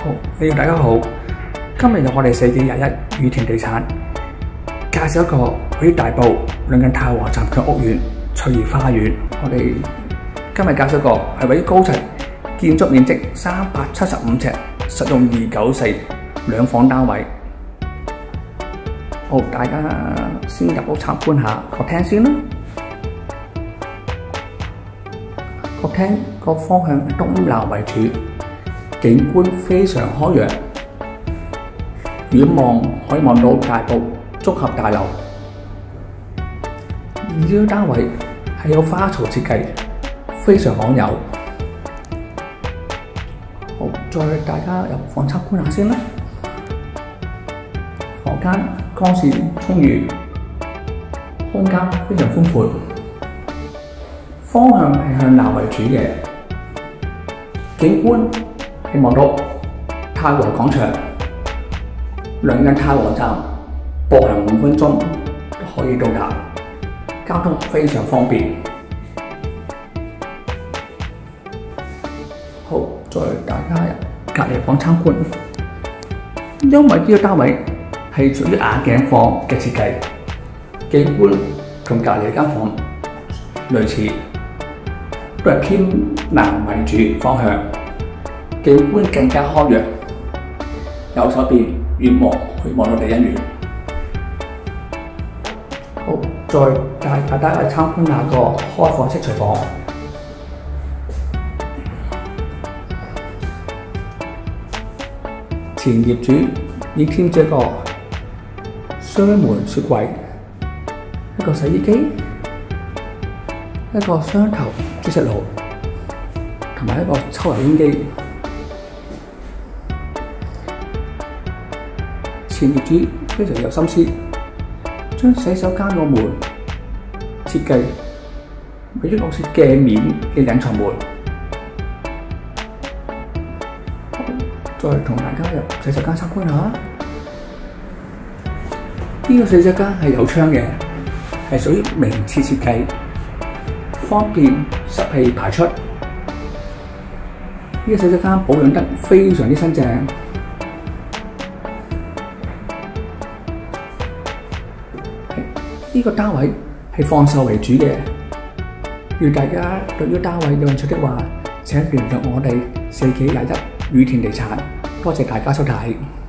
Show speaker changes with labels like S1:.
S1: 好，大家好，今日由我哋4G21宇田地產介紹一個位於大埔鄰近太和站嘅屋苑翠怡花園。我哋今日介紹一個係位於高層，建築面積375尺，實用294兩房單位。好，大家先入屋參觀下客廳先啦。客廳個方向東南為主，景觀非常開揚，遠望可以望到大埔綜合大樓。呢個單位係有花槽設計，非常罕有。好，再大家入房參觀下先啦。房間光線充裕，空間非常寬闊。方向係向南為主嘅，景觀係望到太和廣場，鄰近太和站，步行5分鐘都可以到達，交通非常方便。好，再大家入隔離房參觀，因為呢個單位係屬於眼鏡房嘅設計，景觀同隔離間房類似。都係偏南為主方向，景觀更加開揚。右手邊遠望可以望到第一園。好，再帶大家去參觀下個開放式廚房。前業主已添置一個雙門雪櫃，一個洗衣機，一個雙頭煮食爐同埋一個抽油煙機。前業主非常有心思，將洗手間個門設計為咗好似鏡面嘅隱藏門。再同大家入洗手間參觀下，呢個洗手間係有窗嘅，係屬於明廁設計，方便濕氣排出。呢個洗手間保養得非常之新淨。呢個單位係放售為主嘅，如大家對呢個單位有興趣的話，請聯絡我哋4G21宇田地產。多謝大家收睇。